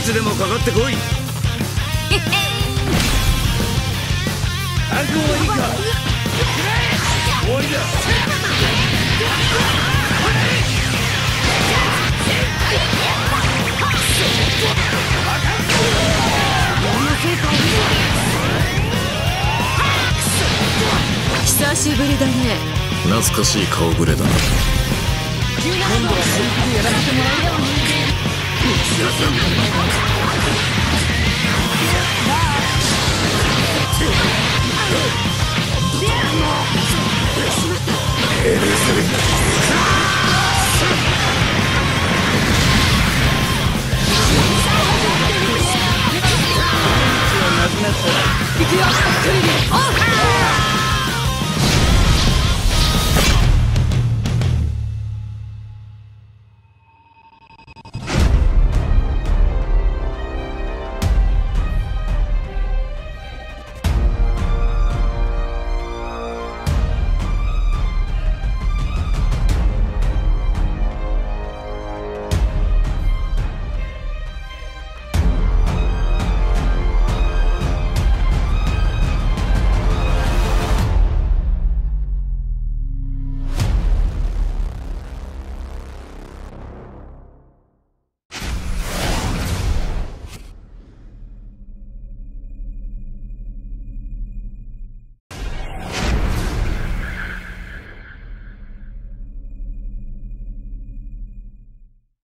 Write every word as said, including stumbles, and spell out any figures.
つでもかかってこい。覚悟はいいか。終わりだ。 久しぶりだね。 懐かしい顔ぶれだな。 今度は本気でやらせてもらうよ。